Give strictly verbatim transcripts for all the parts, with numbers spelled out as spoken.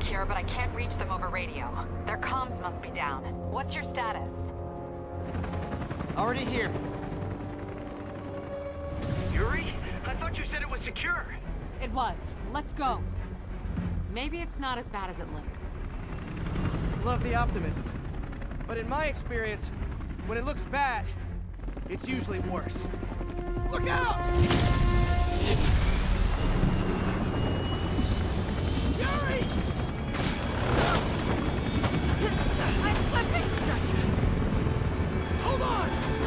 secure, but I can't reach them over radio. Their comms must be down. What's your status? Already here. Yuri? I thought you said it was secure. It was. Let's go. Maybe it's not as bad as it looks. Love the optimism. But in my experience, when it looks bad, it's usually worse. Look out! Yuri! I'm slipping! Gotcha. Hold on!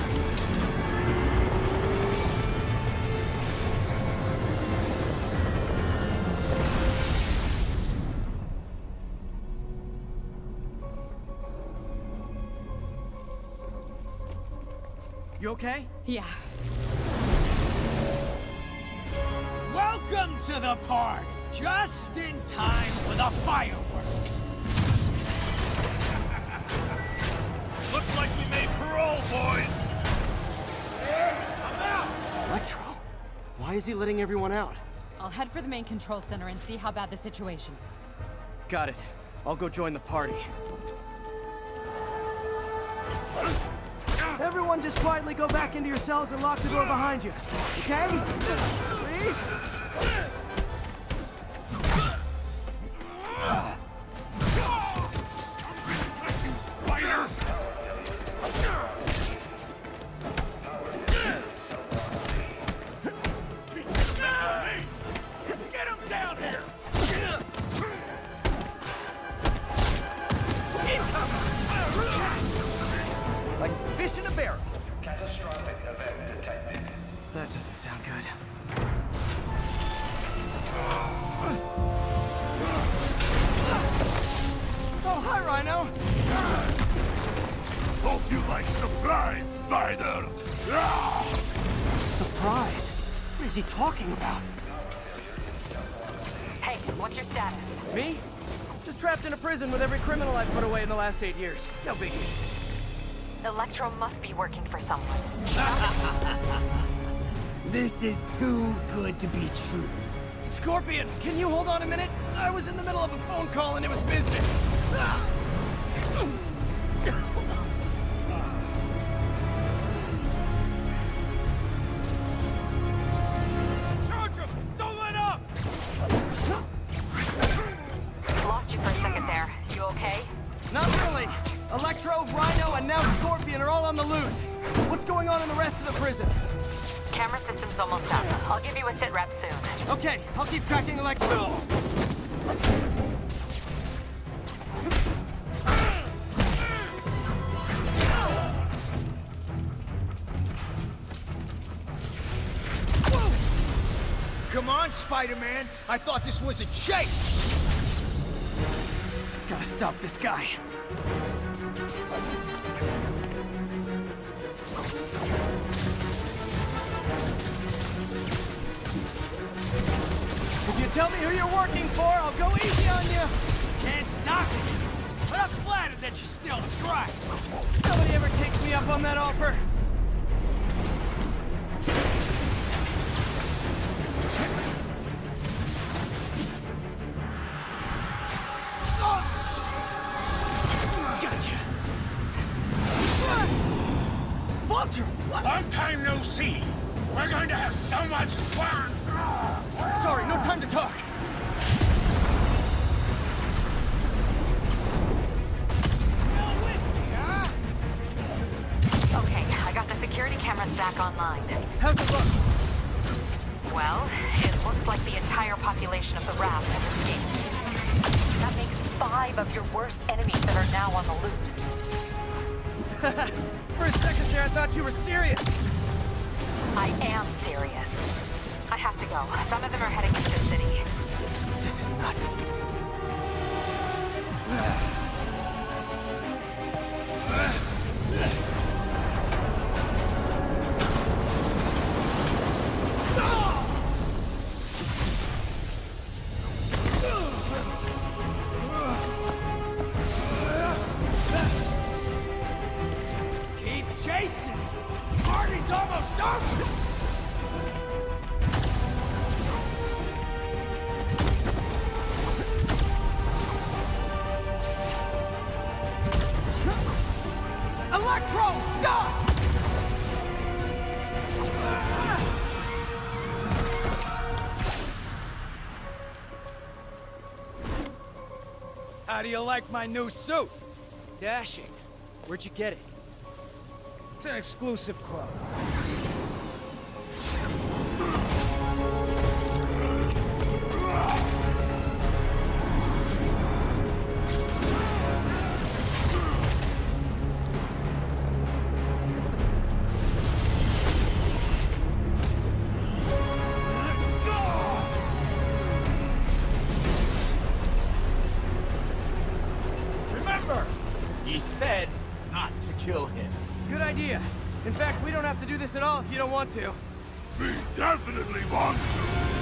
You okay? Yeah. Welcome to the party! Just in time for the fireworks! Looks like we made parole, boys! I'm out! Electro? Why is he letting everyone out? I'll head for the main control center and see how bad the situation is. Got it. I'll go join the party. Everyone just quietly go back into your cells and lock the door behind you. Okay? Please? Fighter! Get him down here! Like fish in a barrel. Catastrophic event detected. That doesn't sound good. Oh, hi, Rhino! Hope you like surprise, Spider! Surprise? What is he talking about? Hey, what's your status? Me? Just trapped in a prison with every criminal I've put away in the last eight years. No biggie. Electro must be working for someone. This is too good to be true. Scorpion, can you hold on a minute? I was in the middle of a phone call and it was business. Charge him! Don't let up! Lost you for a second there. You okay? Not really. Electro, Rhino, and now Scorpion are all on the loose. What's going on in the rest of the prison? Camera system's almost up. I'll give you a sit rep soon. Okay, I'll keep tracking Electro. Come on, Spider-Man! I thought this was a chase! Gotta stop this guy. If you tell me who you're working for, I'll go easy on you. Can't stop it! But I'm flattered that you still try! Nobody ever takes me up on that offer. Gotcha. Vulture! What? Long time no see! We're going to have so much fun! Sorry, no time to talk. Okay, I got the security cameras back online. How's it look? Well, it looks like the entire population of the raft has escaped. That makes five of your worst enemies that are now on the loose. For a second there, I thought you were serious. I am serious. I have to go. Some of them are heading into the city. This is nuts. Keep chasing! Party's almost over! How do you like my new suit? Dashing. Where'd you get it? It's an exclusive club. He said not to kill him. Good idea. In fact, we don't have to do this at all if you don't want to. We definitely want to.